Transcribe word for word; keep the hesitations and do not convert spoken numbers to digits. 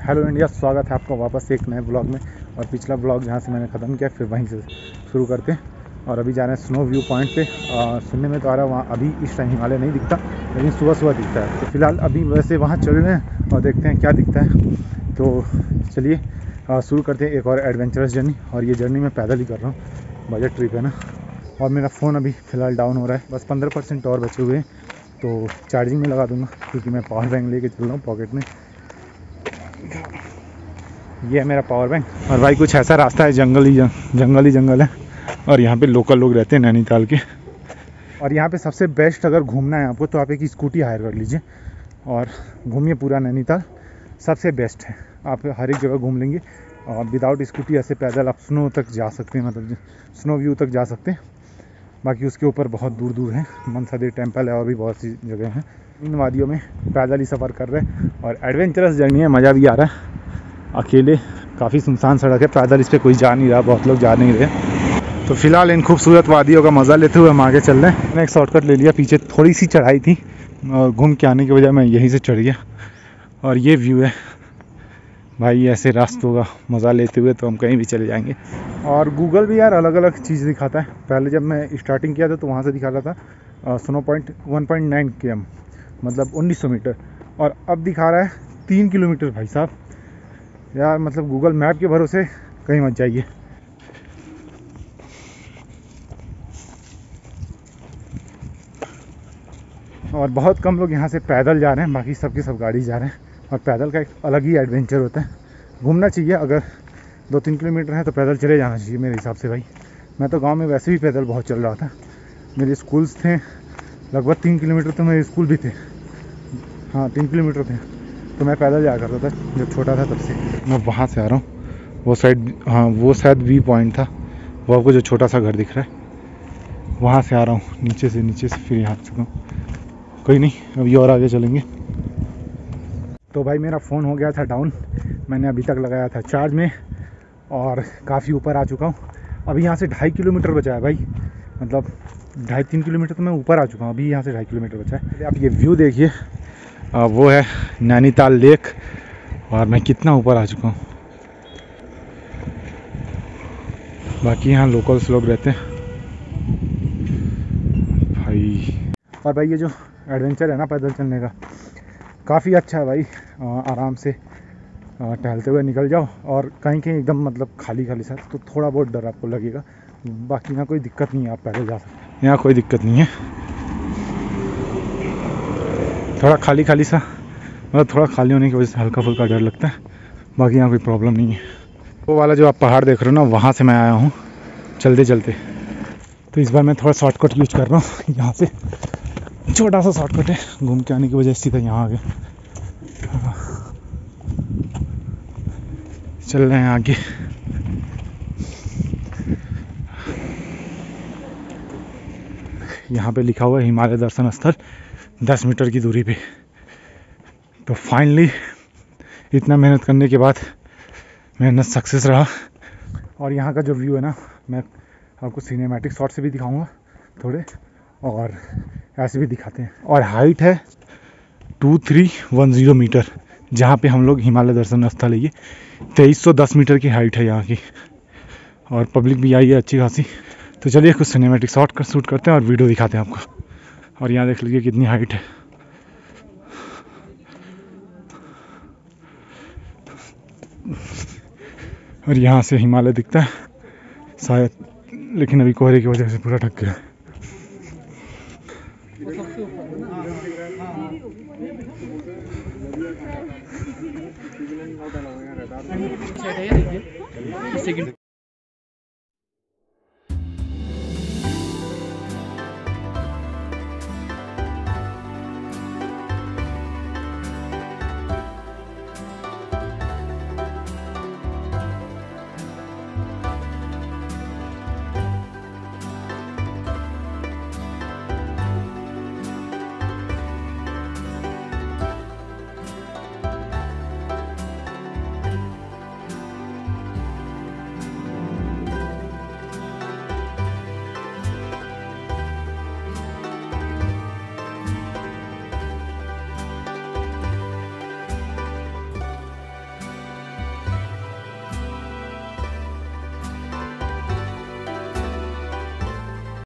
Hello India, स्वागत है आपका वापस एक नए ब्लॉग में। और पिछला ब्लॉग जहाँ से मैंने ख़त्म किया फिर वहीं से शुरू करते हैं। और अभी जा रहे हैं स्नो व्यू पॉइंट पे। आ, सुनने में तो आ रहा है वहाँ अभी इस टाइम हिमालय नहीं दिखता, लेकिन सुबह सुबह दिखता है। तो फिलहाल अभी वैसे वहाँ चल रहे हैं और देखते हैं क्या दिखता है। तो चलिए शुरू करते हैं एक और एडवेंचरस जर्नी। और ये जर्नी मैं पैदल ही कर रहा हूँ, बजट ट्रिप है ना। और मेरा फ़ोन अभी फ़िलहाल डाउन हो रहा है, बस पंद्रह परसेंट और बचे हुए हैं, तो चार्जिंग में लगा दूँगा क्योंकि मैं पावर बैंक लेके चल रहा हूँ पॉकेट में। ये है मेरा पावर बैंक। और भाई कुछ ऐसा रास्ता है, जंगल ही जंगल ही जंगल है। और यहाँ पे लोकल लोग रहते हैं नैनीताल के। और यहाँ पे सबसे बेस्ट अगर घूमना है आपको तो आप एक स्कूटी हायर कर लीजिए और घूमिए पूरा नैनीताल। सबसे बेस्ट है, आप हर एक जगह घूम लेंगे। और विदाउट स्कूटी ऐसे पैदल आप स्नो तक जा सकते हैं, मतलब स्नो व्यू तक जा सकते हैं। बाकी उसके ऊपर बहुत दूर दूर है, मनसा देवी टेम्पल है और भी बहुत सी जगह हैं। इन वादियों में पैदल ही सफ़र कर रहे हैं और एडवेंचरस जर्नी है, मज़ा भी आ रहा है। अकेले काफ़ी सुनसान सड़क है, पैदल इस पर कोई जा नहीं रहा, बहुत लोग जा नहीं रहे। तो फिलहाल इन खूबसूरत वादियों का मज़ा लेते हुए हम आगे चल रहे हैं। मैंने एक शॉर्टकट ले लिया, पीछे थोड़ी सी चढ़ाई थी और घूम के आने की वजह मैं यहीं से चढ़ गया। और ये व्यू है भाई, ऐसे रास्तों का मज़ा लेते हुए तो हम कहीं भी चले जाएंगे। और गूगल भी यार अलग अलग चीज़ दिखाता है। पहले जब मैं स्टार्टिंग किया था तो वहाँ से दिखा रहा था snow point one point nine K M, मतलब उन्नीस सौ मीटर, और अब दिखा रहा है तीन किलोमीटर। भाई साहब यार, मतलब गूगल मैप के भरोसे कहीं मत जाइए। और बहुत कम लोग यहाँ से पैदल जा रहे हैं, बाकी सबके सब गाड़ी जा रहे हैं। और पैदल का एक अलग ही एडवेंचर होता है, घूमना चाहिए। अगर दो तीन किलोमीटर है तो पैदल चले जाना चाहिए मेरे हिसाब से। भाई मैं तो गांव में वैसे भी पैदल बहुत चल रहा था, मेरे स्कूल्स थे लगभग तीन किलोमीटर, तो मेरे स्कूल भी थे, हाँ तीन किलोमीटर थे, तो मैं पैदल जाया करता था जब छोटा था तब से। मैं वहाँ से आ रहा हूँ, वो साइड, हाँ वो शायद वी पॉइंट था, वो आपको जो छोटा सा घर दिख रहा है वहाँ से आ रहा हूँ, नीचे से नीचे से फिर यहाँ चुका हूँ। कोई नहीं, अभी और आगे चलेंगे। तो भाई मेरा फ़ोन हो गया था डाउन, मैंने अभी तक लगाया था चार्ज में और काफ़ी ऊपर आ चुका हूँ। अभी यहाँ से ढाई किलोमीटर बचा है भाई, मतलब ढाई तीन किलोमीटर तो मैं ऊपर आ चुका हूँ, अभी यहाँ से ढाई किलोमीटर बचा है। आप ये व्यू देखिए, वो है नैनीताल लेक और मैं कितना ऊपर आ चुका हूँ। बाकी यहाँ लोकल्स लोग रहते हैं भाई। और भाई ये जो एडवेंचर है ना पैदल चलने का, काफ़ी अच्छा है भाई। आराम से टहलते हुए निकल जाओ और कहीं कहीं एकदम मतलब खाली खाली सा, तो थोड़ा बहुत डर आपको लगेगा, बाकी यहाँ कोई दिक्कत नहीं है, आप पैदल जा सकते हैं, यहाँ कोई दिक्कत नहीं है। थोड़ा खाली खाली सा, मतलब थोड़ा खाली होने की वजह से हल्का फुल्का डर लगता है, बाकी यहाँ कोई प्रॉब्लम नहीं है। वो वाला जो आप पहाड़ देख रहे हो ना, वहाँ से मैं आया हूँ चलते चलते। तो इस बार मैं थोड़ा शॉर्टकट यूज कर रहा हूँ, यहाँ से छोटा सा शॉर्टकट है, घूम के आने की वजह से सीधा यहाँ आ गया। चल रहे हैं आगे। यहाँ पे लिखा हुआ है हिमालय दर्शन स्थल, दस मीटर की दूरी पे। तो फाइनली इतना मेहनत करने के बाद मेहनत सक्सेस रहा। और यहाँ का जो व्यू है ना, मैं आपको सिनेमैटिक शॉट से भी दिखाऊंगा थोड़े, और ऐसे भी दिखाते हैं। और हाइट है two three one zero metre, जहाँ पे हम लोग हिमालय दर्शन स्थल है, ये तेईस सौ दस मीटर की हाइट है यहाँ की। और पब्लिक भी आई है अच्छी खासी। तो चलिए कुछ सिनेमैटिक शॉट कर शूट करते हैं और वीडियो दिखाते हैं आपको। और यहाँ देख लीजिए कितनी हाइट है। और यहाँ से हिमालय दिखता है शायद, लेकिन अभी कोहरे की वजह से पूरा ढक गया है।